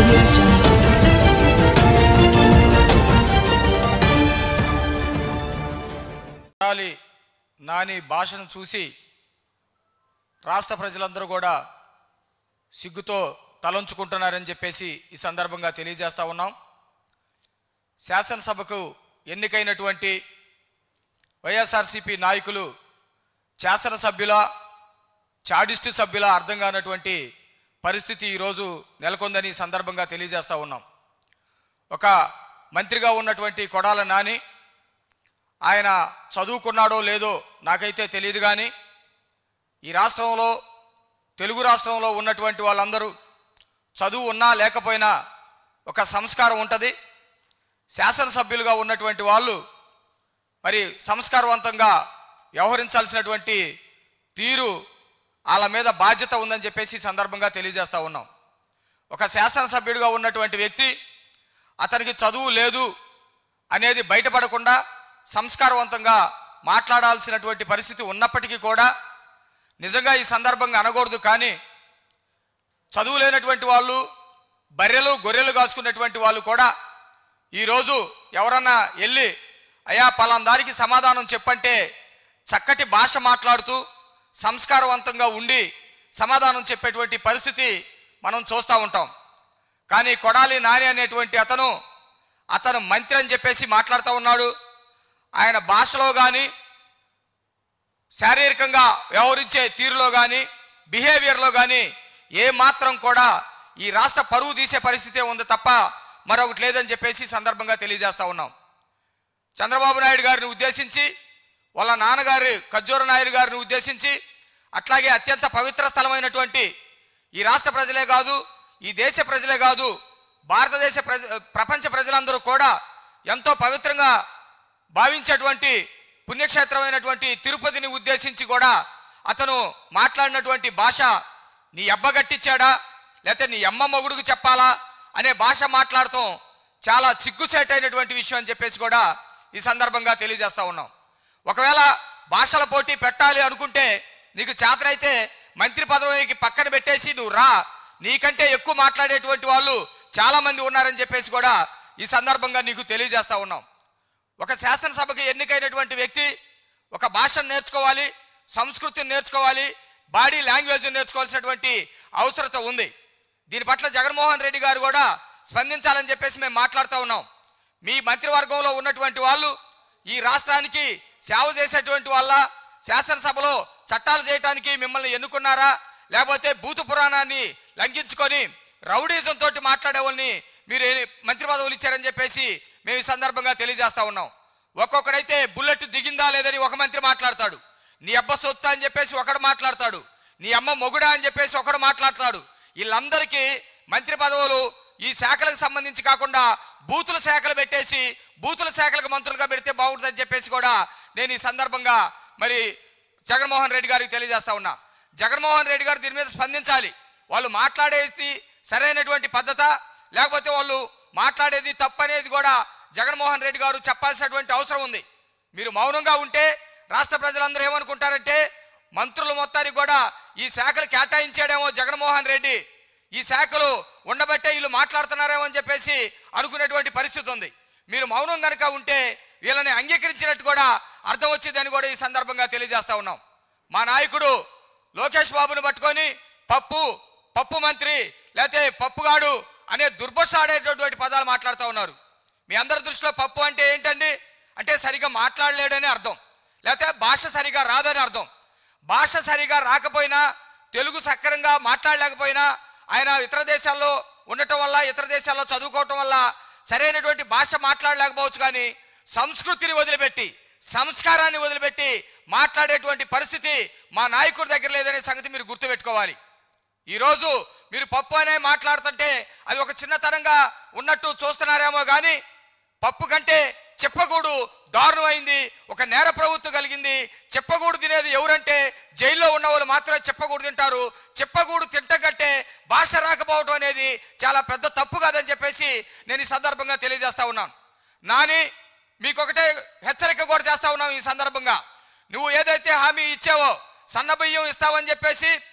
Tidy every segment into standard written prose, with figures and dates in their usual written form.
audio jungle. Nani భాషను చూసి రాష్ట్ర ప్రజలందరూ కూడా సిగ్గుతో తలంచుకుంటున్నారని చెప్పేసి ఈ సందర్భంగా తెలియజేస్తా ఉన్నాం. శాసనసభకు ఎన్నికైనటువంటి వైఎస్ఆర్సీపీ నాయకులు శాసనసభ్యుల చాడిస్టు సభ్యుల అర్థం కానటువంటి పరిస్థితి ఈరోజు నెలకొందని సందర్భంగా తెలియజేస్తా ఉన్నాం. ఒక మంత్రిగా ఉన్నటువంటి కొడాల నాని ఆయన చదువుకున్నాడో లేదో నాకైతే తెలియదు, కానీ ఈ రాష్ట్రంలో తెలుగు రాష్ట్రంలో ఉన్నటువంటి వాళ్ళందరూ చదువు ఉన్నా లేకపోయినా ఒక సంస్కారం ఉంటుంది. శాసనసభ్యులుగా ఉన్నటువంటి వాళ్ళు మరి సంస్కారవంతంగా వ్యవహరించాల్సినటువంటి తీరు వాళ్ళ మీద బాధ్యత ఉందని చెప్పేసి సందర్భంగా తెలియజేస్తూ ఉన్నాం. ఒక శాసనసభ్యుడిగా ఉన్నటువంటి వ్యక్తి అతనికి చదువు లేదు అనేది బయటపడకుండా సంస్కారవంతంగా మాట్లాడాల్సినటువంటి పరిస్థితి ఉన్నప్పటికీ కూడా నిజంగా ఈ సందర్భంగా అనకూడదు, కానీ చదువు లేనటువంటి వాళ్ళు బర్రెలు గొర్రెలు కాసుకున్నటువంటి వాళ్ళు కూడా ఈరోజు ఎవరన్నా వెళ్ళి అయ్యా పలానా దానికి సమాధానం చెప్పంటే చక్కటి భాష మాట్లాడుతూ సంస్కారవంతంగా ఉండి సమాధానం చెప్పేటువంటి పరిస్థితి మనం చూస్తూ ఉంటాం. కానీ కొడాలి నాని అనేటువంటి అతను మంత్రి అని చెప్పేసి మాట్లాడుతూ ఉన్నాడు. ఆయన భాషలో కానీ శారీరకంగా వ్యవహరించే తీరులో కానీ బిహేవియర్లో కానీ ఏమాత్రం కూడా ఈ రాష్ట్ర పరువు తీసే పరిస్థితే ఉంది తప్ప మరొకటి లేదని చెప్పేసి సందర్భంగా తెలియజేస్తూ ఉన్నాం. చంద్రబాబు నాయుడు గారిని ఉద్దేశించి, వాళ్ళ నాన్నగారి ఖర్జూర నాయుడు గారిని ఉద్దేశించి, అట్లాగే అత్యంత పవిత్ర స్థలమైనటువంటి ఈ రాష్ట్ర ప్రజలే కాదు, ఈ దేశ ప్రజలే కాదు, భారతదేశ ప్రపంచ ప్రజలందరూ కూడా ఎంతో పవిత్రంగా భావించేటువంటి పుణ్యక్షేత్రమైనటువంటి తిరుపతిని ఉద్దేశించి కూడా అతను మాట్లాడినటువంటి భాష నీ అబ్బ గట్టించాడా లేకపోతే నీ అమ్మ మొగుడుకు చెప్పాలా అనే భాష మాట్లాడటం చాలా సిగ్గుసేటైనటువంటి విషయం అని చెప్పేసి కూడా ఈ సందర్భంగా తెలియజేస్తూ ఉన్నాం. ఒకవేళ భాషల పోటీ పెట్టాలి అనుకుంటే నీకు చేతనైతే మంత్రి పదవికి పక్కన పెట్టేసి నువ్వు రా, నీకంటే ఎక్కువ మాట్లాడేటువంటి వాళ్ళు చాలామంది ఉన్నారని చెప్పేసి కూడా ఈ సందర్భంగా నీకు తెలియజేస్తూ ఉన్నాం. ఒక శాసనసభకి ఎన్నికైనటువంటి వ్యక్తి ఒక భాషను నేర్చుకోవాలి, సంస్కృతిని నేర్చుకోవాలి, బాడీ లాంగ్వేజ్ నేర్చుకోవాల్సినటువంటి అవసరత ఉంది. దీని పట్ల జగన్మోహన్ రెడ్డి గారు కూడా స్పందించాలని చెప్పేసి మేము మాట్లాడుతూ ఉన్నాం. మీ మంత్రివర్గంలో ఉన్నటువంటి వాళ్ళు ఈ రాష్ట్రానికి సేవ చేసేటువంటి వాళ్ళ శాసనసభలో చట్టాలు చేయడానికి మిమ్మల్ని ఎన్నుకున్నారా, లేకపోతే భూత పురాణాన్ని లంఘించుకొని రౌడీజం తోటి మాట్లాడే వాళ్ళని మీరు మంత్రి పదవులు ఇచ్చారని చెప్పేసి మేము ఈ సందర్భంగా తెలియజేస్తా ఉన్నాం. ఒక్కొక్కడైతే బుల్లెట్ దిగిందా లేదని ఒక మంత్రి మాట్లాడతాడు, నీ అబ్బ సొత్తా అని చెప్పేసి ఒకడు మాట్లాడతాడు, నీ అమ్మ మొగుడా అని చెప్పేసి ఒకడు మాట్లాడతాడు. వీళ్ళందరికీ మంత్రి పదవులు ఈ శాఖలకు సంబంధించి కాకుండా బూతుల శాఖలు పెట్టేసి బూతుల శాఖలకు మంత్రులుగా పెడితే బాగుంటుందని చెప్పేసి కూడా నేను ఈ సందర్భంగా మరి జగన్మోహన్ రెడ్డి గారికి తెలియజేస్తా ఉన్నా. జగన్మోహన్ రెడ్డి గారు దీని మీద స్పందించాలి. వాళ్ళు మాట్లాడేది సరైనటువంటి పద్ధత లేకపోతే వాళ్ళు మాట్లాడేది తప్పనేది కూడా జగన్మోహన్ రెడ్డి గారు చెప్పాల్సినటువంటి అవసరం ఉంది. మీరు మౌనంగా ఉంటే రాష్ట్ర ప్రజలందరూ ఏమనుకుంటారంటే మంత్రులు మొత్తానికి కూడా ఈ శాఖలు కేటాయించాడేమో జగన్మోహన్ రెడ్డి, ఈ శాఖలు ఉండబట్టే వీళ్ళు మాట్లాడుతున్నారేమో అని చెప్పేసి అనుకునేటువంటి పరిస్థితి ఉంది. మీరు మౌనం కనుక ఉంటే వీళ్ళని అంగీకరించినట్టు కూడా అర్థం వచ్చిందని కూడా ఈ సందర్భంగా తెలియజేస్తా ఉన్నాం. మా నాయకుడు లోకేష్ బాబుని పట్టుకొని పప్పు మంత్రి లేకపోతే పప్పుగాడు అనే దుర్భాష ఆడేటటువంటి పదాలు మాట్లాడుతూ ఉన్నారు. మీ అందరి దృష్టిలో పప్పు అంటే ఏంటండి అంటే సరిగా మాట్లాడలేడని అర్థం, లేకపోతే భాష సరిగా రాదని అర్థం. భాష సరిగా రాకపోయినా తెలుగు సక్రమంగా మాట్లాడలేకపోయినా ఆయన ఇతర దేశాల్లో ఉండటం వల్ల ఇతర దేశాల్లో చదువుకోవటం వల్ల సరైనటువంటి భాష మాట్లాడలేకపోవచ్చు, కానీ సంస్కృతిని వదిలిపెట్టి సంస్కారాన్ని వదిలిపెట్టి మాట్లాడేటువంటి పరిస్థితి మా నాయకుడి దగ్గర లేదనే సంగతి మీరు గుర్తుపెట్టుకోవాలి. ఈరోజు మీరు పప్పు అనే మాట్లాడుతుంటే అది ఒక చిన్నతనంగా ఉన్నట్టు చూస్తున్నారేమో, కానీ పప్పు కంటే చెప్పగూడు దారుణమైంది, ఒక నేర ప్రభుత్వం కలిగింది. చెప్పగూడు తినేది ఎవరంటే జైల్లో ఉన్న వాళ్ళు మాత్రమే చెప్పగూడు తింటారు. చెప్పగూడు తింటకంటే భాష రాకపోవడం అనేది చాలా పెద్ద తప్పు కాదని చెప్పేసి నేను ఈ సందర్భంగా తెలియజేస్తా ఉన్నాను. నాని మీకొకటే హెచ్చరిక కూడా చేస్తా ఉన్నాం ఈ సందర్భంగా. నువ్వు ఏదైతే హామీ ఇచ్చావో సన్న బియ్యం ఇస్తావని చెప్పేసి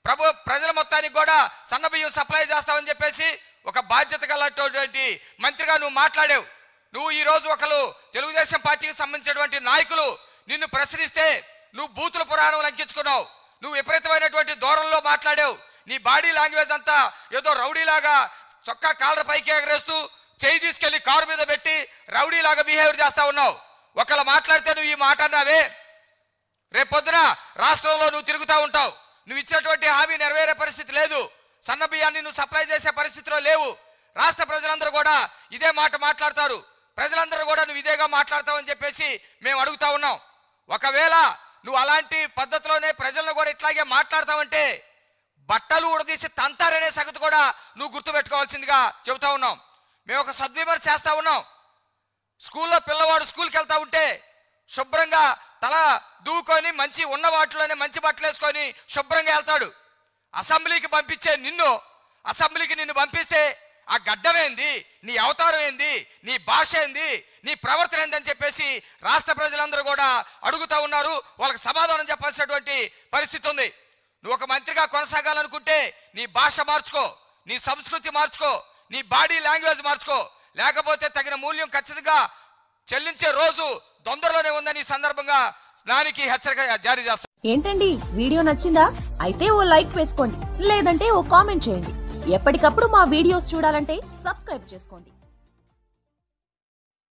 ప్రజల మొత్తానికి కూడా సన్నబియ్యం సప్లై చేస్తామని చెప్పేసి ఒక బాధ్యత గలటువంటి మంత్రిగా నువ్వు మాట్లాడావు. నువ్వు ఈరోజు ఒకరు తెలుగుదేశం పార్టీకి సంబంధించినటువంటి నాయకులు నిన్ను ప్రశ్నిస్తే నువ్వు బూతుల పురాణం లంకించుకున్నావు. నువ్వు విపరీతమైనటువంటి ధోరణిలో మాట్లాడావు. నీ బాడీ లాంగ్వేజ్ అంతా ఏదో రౌడీలాగా చొక్కా కాలర్ పైకి ఎగరేస్తూ చేయి తీసుకెళ్లి కారు మీద పెట్టి రౌడీలాగా బిహేవియర్ చేస్తా ఉన్నావు. ఒకళ్ళు మాట్లాడితే నువ్వు ఈ మాట అన్నావే, రేపొద్దున రాష్ట్రంలో నువ్వు తిరుగుతూ ఉంటావు. నువ్వు ఇచ్చినటువంటి హామీ నెరవేరే పరిస్థితి లేదు. సన్న బియ్యాన్ని నువ్వు సప్లై చేసే పరిస్థితిలో లేవు. రాష్ట్ర ప్రజలందరూ కూడా ఇదే మాట మాట్లాడతారు. ప్రజలందరూ కూడా నువ్వు ఇదేగా మాట్లాడతావు అని చెప్పేసి మేము అడుగుతా ఉన్నాం. ఒకవేళ నువ్వు అలాంటి పద్ధతిలోనే ప్రజలను కూడా ఇట్లాగే మాట్లాడతావంటే బట్టలు ఉడదీసి తంతారనే సంగతి కూడా నువ్వు గుర్తుపెట్టుకోవాల్సిందిగా చెబుతా ఉన్నాం. మేము ఒక సద్విమర్శ చేస్తా ఉన్నాం. స్కూల్లో పిల్లవాడు స్కూల్కి వెళ్తా ఉంటే శుభ్రంగా తల దూకొని మంచి ఉన్న వాటిలోనే మంచి బట్టలు వేసుకొని శుభ్రంగా వెళ్తాడు. అసెంబ్లీకి పంపించే అసెంబ్లీకి నిన్ను పంపిస్తే ఆ గడ్డం ఏంది, నీ అవతారం ఏంది, నీ భాష ఏంది, నీ ప్రవర్తన ఏందని చెప్పేసి రాష్ట్ర ప్రజలందరూ కూడా అడుగుతూ ఉన్నారు. వాళ్ళకి సమాధానం చెప్పాల్సినటువంటి పరిస్థితి ఉంది. నువ్వు ఒక మంత్రిగా కొనసాగాలనుకుంటే నీ భాష మార్చుకో, నీ సంస్కృతి మార్చుకో, నీ బాడీ లాంగ్వేజ్ మార్చుకో, లేకపోతే తగిన మూల్యం ఖచ్చితంగా చెల్లించే రోజు తొందరలోనే ఉందని ఈ సందర్భంగా నానికి హెచ్చరిక జారీ చేస్తాను. ఏంటండి వీడియో నచ్చిందా? అయితే ఓ లైక్ వేసుకోండి, లేదంటే ఓ కామెంట్ చేయండి. ఎప్పటికప్పుడు మా వీడియోస్ చూడాలంటే సబ్స్క్రైబ్ చేసుకోండి.